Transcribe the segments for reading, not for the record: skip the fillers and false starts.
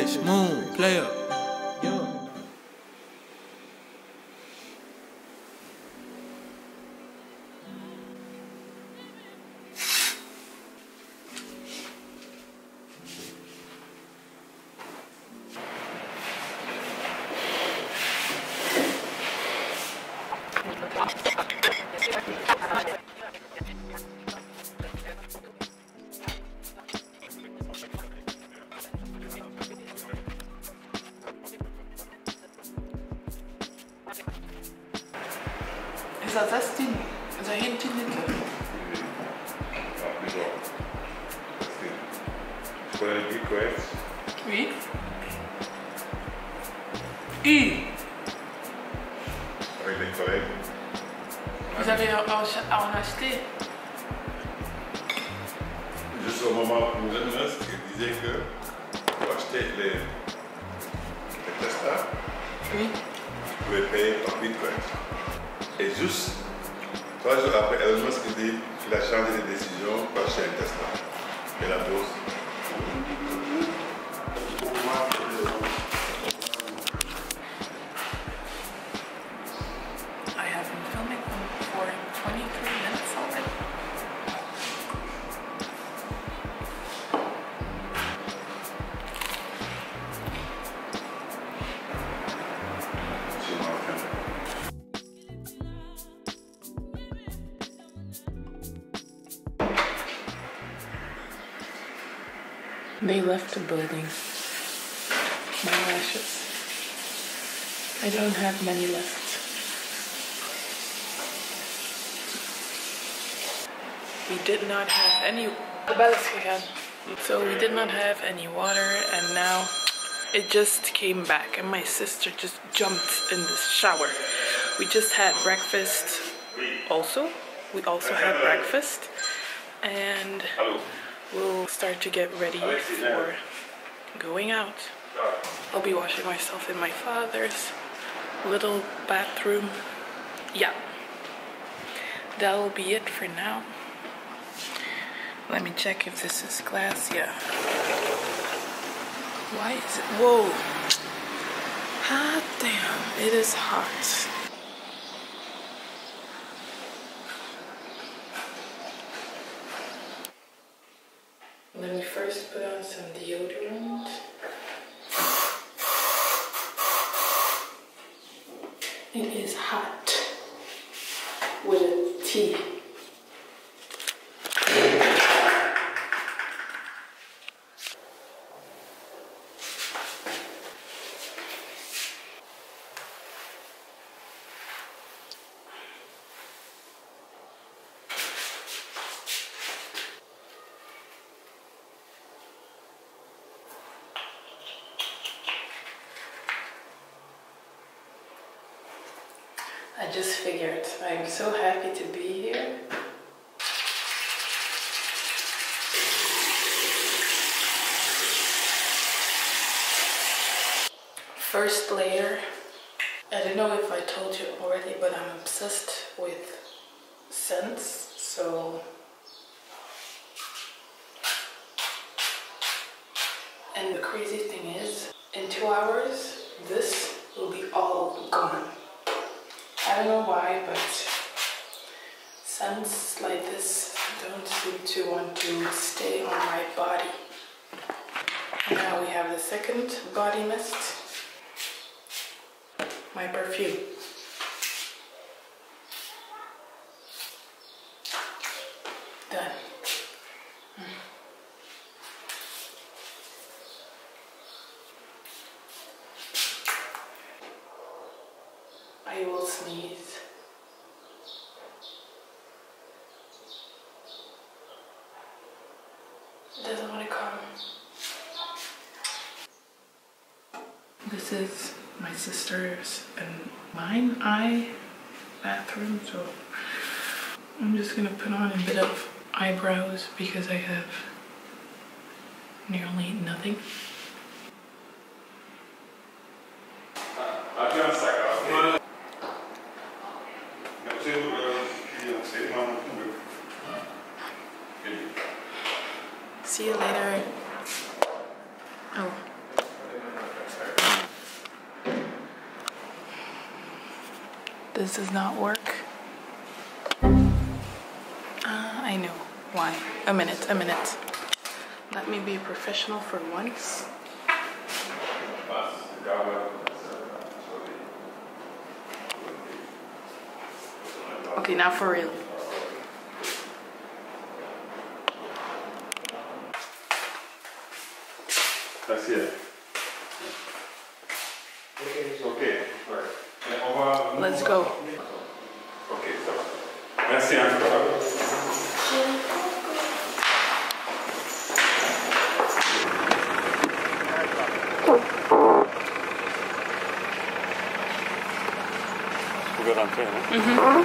Fresh moon, player. Is dat 16? Is dat geen 10 liter? Wie? U? Vous avez en acheté? Juste au moment où nous il disait que pour acheter les testas, Oui. vous pouvez payer par Bitcoin. Et juste 3 jours après, Elon Musk dit qu'il a changé de décision pour acheter un Tesla. Et la dose. I have been filming for 23 minutes already. They left the building. My lashes. I don't have many left. We did not have any. So we did not have any water, and now it just came back, and my sister just jumped in the shower. We just had breakfast. We also had breakfast, and we'll start to get ready for going out. I'll be washing myself in my father's little bathroom. Yeah, that will be it for now. Let me check if this is glass. Yeah. Why is it? Whoa. Hot damn, it is hot. Let me first put on some deodorant. It is hot with a T. I just figured I'm so happy to be here. First layer. I don't know if I told you already, but I'm obsessed with scents, so. And the crazy thing is, in 2 hours, this will be all gone. I don't know why, but scents like this don't seem to want to stay on my body. Now we have the second body mist, my perfume. Done. I will sneeze. It doesn't want to come. This is my sister's and mine bathroom, so I'm just gonna put on a bit of eyebrows because I have nearly nothing. See you later. Oh. this does not work. I know why. A minute. Let me be a professional for once. Okay, now for real. That's it. Okay. Let's go. Okay, so. Merci encore. Vous pouvez rentrer, non?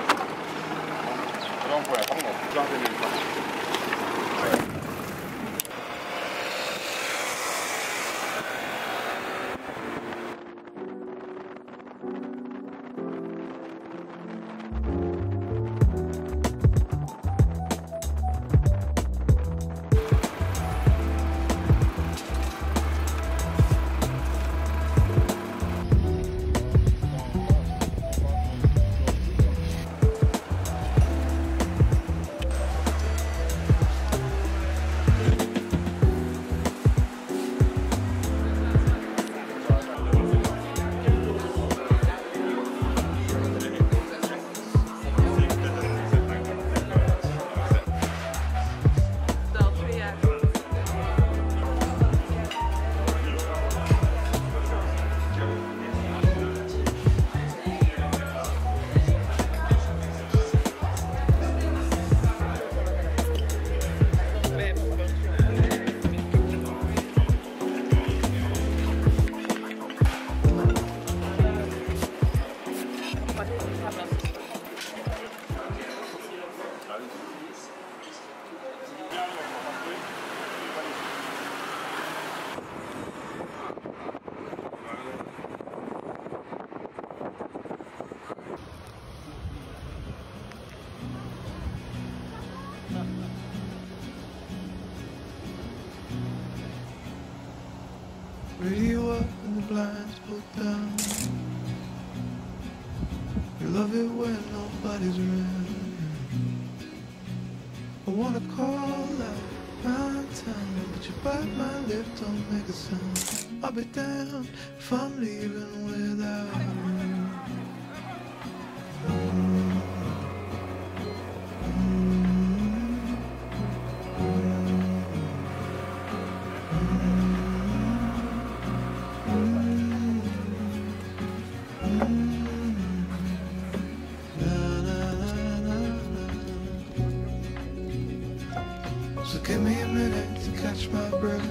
Radio up and the blinds pulled down. You love it when nobody's around. I wanna call out my town, but you bite my lip, don't make a sound. I'll be damned if I'm leaving without you. So give me a minute to catch my breath.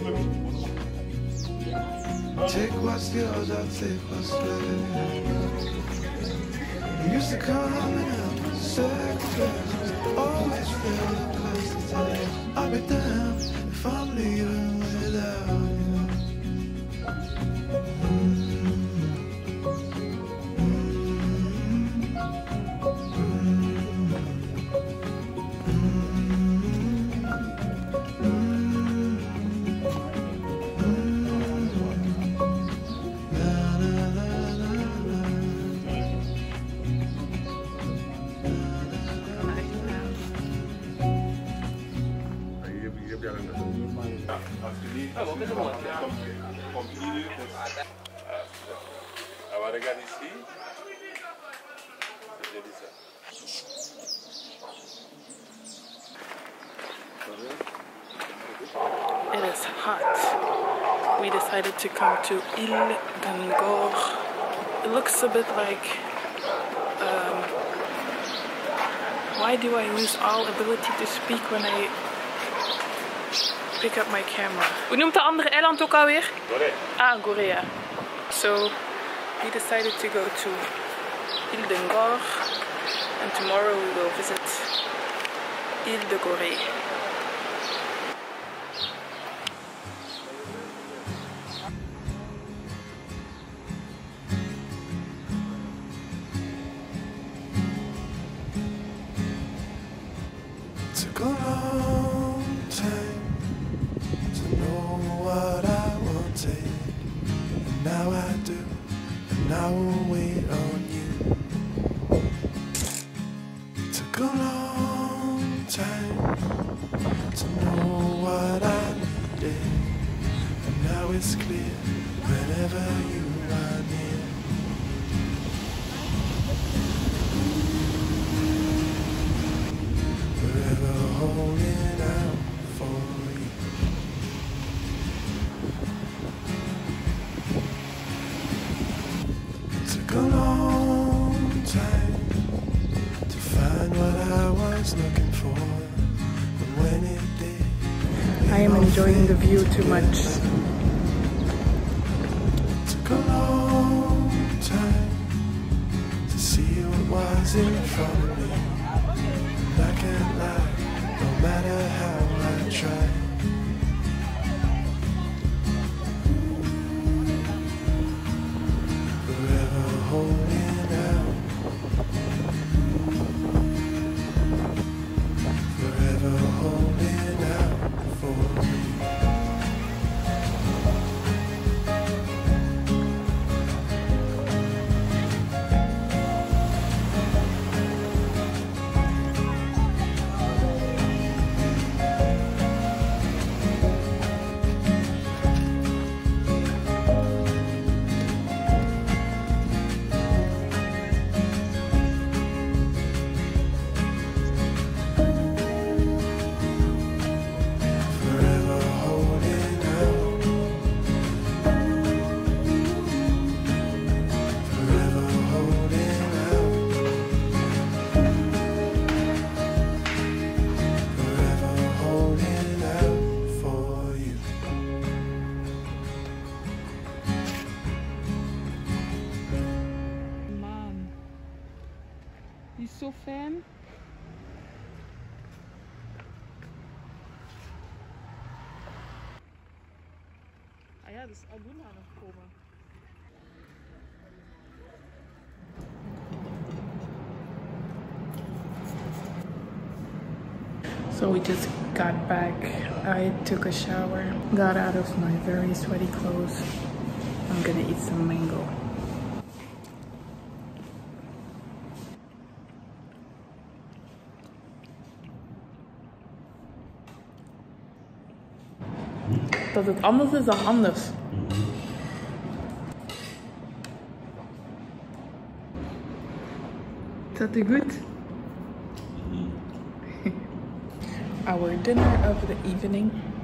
Take what's yours, I'll take what's left. You used to come in seconds, always feel the close. I'll be damned if I'm leaving without you. Regarde ici. J'ai dit ça. It is hot. We decided to come to Ile de N'gor. It looks a bit like... why do I lose all ability to speak when I pick up my camera? Hoe noemt de andere eiland ook alweer? Gorée. Ah, Gorée. So we decided to go to Ile de N'gor, and tomorrow we will visit Ile de Gorée. Took a long time to know what I wanted, and now I do, and I will wait on you. a long time to know what I needed, and now it's clear whenever you are near. Forever holding out for you. It took a long time to find what I was looking for, and when it did, I am enjoying the view too much. it took a long time to see what was in front of me. And I can't lie, no matter how I try. Forever holding out. Forever holding out for you. Forever holding out. Forever holding out. Forever holding out for you. Man, die is zo fijn. Ah ja, dus Aluna nog komen. So we just got back. I took a shower, got out of my very sweaty clothes. I'm gonna eat some mango. Dat het anders is dan anders. Is dat u goed? Our dinner of the evening